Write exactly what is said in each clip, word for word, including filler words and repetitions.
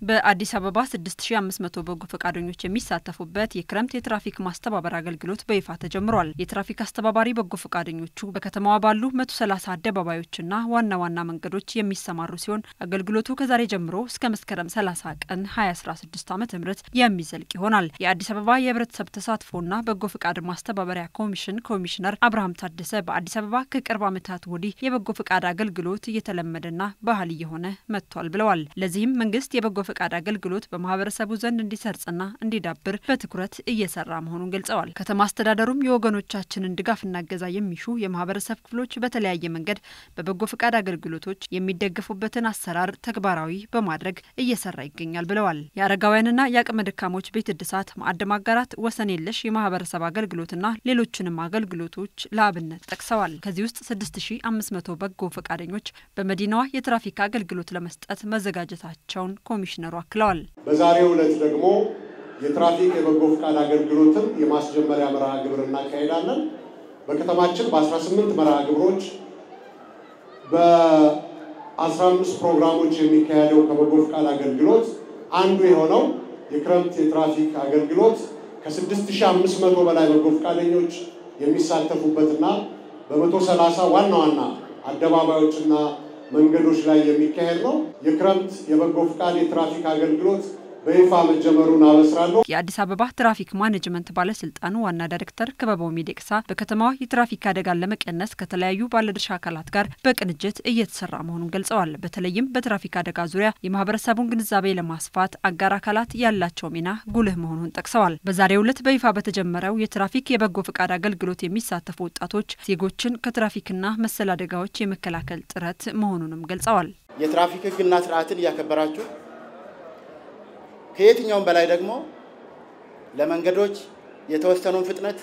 በአዲስ አበባ ስድስት ሺህ አምስት መቶ በጎ ፈቃደኞች የሚሳተፉበት የክረምት የትራፊክ ማስተባበር አገልግሎት በይፋ ተጀምሯል። የትራፊክ አስተባባሪ በጎ ፈቃደኞቹ በከተማዋ ባሉ መቶ ሰላሳ አደባባዮችና ዋና ዋና መንገዶች የሚሰማሩ ሲሆን አገልግሎቱ ከዛሬ ጀምሮ እስከ መስከረም ሰላሳ ቀን ሃያ አስራ ስድስት ዓመተ ምህረት የሚዘልቅ ይሆናል። የአዲስ አበባ የህብረተሰብ ተሳትፎና በጎ ፈቃድ ማስተባበሪያ ኮሚሽን ኮሚሽነር አብርሃም ታደሰ በአዲስ አበባ ከቅርብ ዓመታት ወዲህ የበጎ ፈቃድ አገልግሎት እየተለመደና ባህል እየሆነ መጥቷል ብለዋል። ለዚህም መንግስት የበጎ ፈቃድ አገልግሎት በማህበረሰቡ ዘንድ እንዲሰርጽና እንዲዳብር በትኩረት እየሰራ መሆኑን ገልጸዋል። ከተማ አስተዳደሩም የወገኖቻችንን ድጋፍና እገዛ የሚሹ የማህበረሰብ ክፍሎች በተለያየ መንገድ በበጎ ፈቃድ አገልግሎቶች የሚደገፉበትን አሰራር ተግባራዊ በማድረግ እየሰራ ይገኛል ብለዋል። የአረጋውያንና የአቅመ ደካሞች ቤት እድሳት፣ ማዕድ ማጋራት፣ ወሰን የለሽ የማህበረሰብ አገልግሎትና ሌሎችንም አገልግሎቶች ለአብነት ጠቅሰዋል። ከዚህ ውስጥ ስድስት ሺህ አምስት መቶ በጎ ፈቃደኞች በመዲናዋ የትራፊክ አገልግሎት ለመስጠት መዘጋጀታቸውን ኮሚሽነሩ አክለዋል። በዛሬው ዕለት ደግሞ የትራፊክ የበጎ ፈቃድ አገልግሎትን የማስጀመሪያ መርሃ ግብር እናካሄዳለን። በከተማችን በ18 መርሃ ግብሮች በ15 ፕሮግራሞች የሚካሄደው ከበጎ ፈቃድ አገልግሎት አንዱ የሆነው የክረምት የትራፊክ አገልግሎት ከ6500 በላይ በጎ ፈቃደኞች የሚሳተፉበትና በመቶ ሰላሳ ዋና ዋና አደባባዮችና መንገዶች ላይ የሚካሄድ ነው። የክረምት የበጎ ፈቃድ የትራፊክ አገልግሎት በይፋ መጀመሩን አበስራለሁ። የአዲስ አበባ ትራፊክ ማኔጅመንት ባለስልጣን ዋና ዳይሬክተር ክበበው ሚደቅሳ በከተማዋ የትራፊክ አደጋን ለመቀነስ ከተለያዩ ባለድርሻ አካላት ጋር በቅንጅት እየተሰራ መሆኑን ገልጸዋል። በተለይም በትራፊክ አደጋ ዙሪያ የማህበረሰቡን ግንዛቤ ለማስፋት አጋር አካላት ያላቸው ሚና ጉልህ መሆኑን ጠቅሰዋል። በዛሬው ዕለት በይፋ በተጀመረው የትራፊክ የበጎ ፈቃድ አገልግሎት የሚሳተፉ ወጣቶች ዜጎችን ከትራፊክና መሰል አደጋዎች የመከላከል ጥረት መሆኑንም ገልጸዋል። የትራፊክ ህግና ስርዓትን ያከበራችሁ ከየትኛውም በላይ ደግሞ ለመንገዶች የተወሰነውን ፍጥነት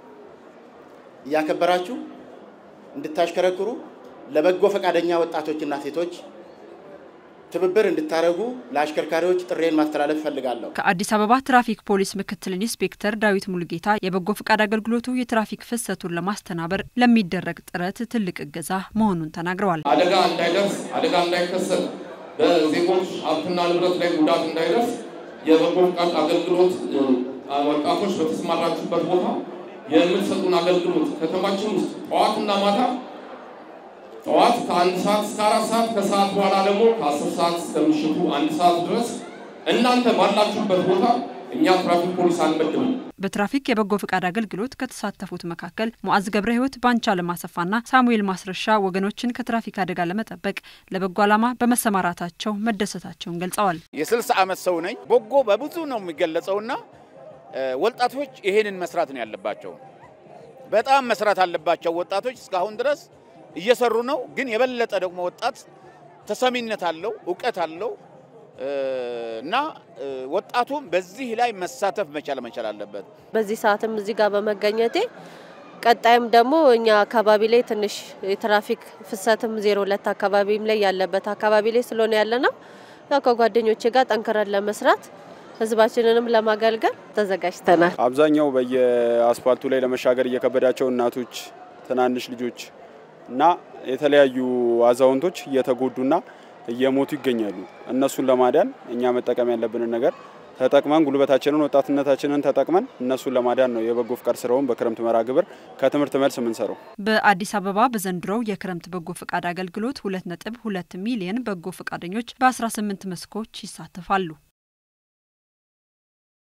ያከበራችሁ እንድታሽከረክሩ ለበጎ ፈቃደኛ ወጣቶችና ሴቶች ትብብር እንድታረጉ ለአሽከርካሪዎች ጥሬን ማስተላለፍ ፈልጋለሁ። ከአዲስ አበባ ትራፊክ ፖሊስ ምክትል ኢንስፔክተር ዳዊት ሙሉጌታ የበጎ ፈቃድ አገልግሎቱ የትራፊክ ፍሰቱን ለማስተናበር ለሚደረግ ጥረት ትልቅ እገዛ መሆኑን ተናግረዋል። አደጋ እንዳይደርስ አደጋ እንዳይከሰት በዜጎች ሀብትና ንብረት ላይ ጉዳት እንዳይደርስ የበጎ ፈቃድ አገልግሎት ወጣቶች በተሰማራችሁበት ቦታ የምትሰጡን አገልግሎት ከተማችን ውስጥ ጠዋትና ማታ ጠዋት ከአንድ ሰዓት እስከ አራት ሰዓት ከሰዓት በኋላ ደግሞ ከአስር ሰዓት እስከ ምሽቱ አንድ ሰዓት ድረስ እናንተ ባላችሁበት ቦታ እኛ ትራፊክ ፖሊስ አንመድብም። በትራፊክ የበጎ ፈቃድ አገልግሎት ከተሳተፉት መካከል ሙአዝ ገብረ ህይወት፣ ባንቻ ለማሰፋና ሳሙኤል ማስረሻ ወገኖችን ከትራፊክ አደጋ ለመጠበቅ ለበጎ ዓላማ በመሰማራታቸው መደሰታቸውን ገልጸዋል። የስልሳ ዓመት ሰው ነኝ። በጎ በብዙ ነው የሚገለጸውና ወጣቶች ይሄንን መስራት ነው ያለባቸው። በጣም መስራት አለባቸው ወጣቶች። እስካሁን ድረስ እየሰሩ ነው፣ ግን የበለጠ ደግሞ ወጣት ተሰሚነት አለው፣ ዕውቀት አለው እና ወጣቱም በዚህ ላይ መሳተፍ መቻል መቻል አለበት። በዚህ ሰዓትም እዚህ ጋር በመገኘቴ ቀጣይም ደግሞ እኛ አካባቢ ላይ ትንሽ የትራፊክ ፍሰትም ዜሮ ሁለት አካባቢም ላይ ያለበት አካባቢ ላይ ስለሆነ ያለና ያው ከጓደኞቼ ጋር ጠንከረን ለመስራት ህዝባችንንም ለማገልገል ተዘጋጅተናል። አብዛኛው በየአስፋልቱ ላይ ለመሻገር እየከበዳቸው እናቶች፣ ትናንሽ ልጆች እና የተለያዩ አዛውንቶች እየተጎዱና እየሞቱ ይገኛሉ። እነሱን ለማዳን እኛ መጠቀም ያለብን ነገር ተጠቅመን ጉልበታችንን ወጣትነታችንን ተጠቅመን እነሱን ለማዳን ነው የበጎ ፈቃድ ስራውን በክረምት መርሃ ግብር ከትምህርት መልስ የምንሰራው። በአዲስ አበባ በዘንድሮው የክረምት በጎ ፈቃድ አገልግሎት ሁለት ነጥብ ሁለት ሚሊዮን በጎ ፈቃደኞች በአስራ ስምንት መስኮች ይሳተፋሉ።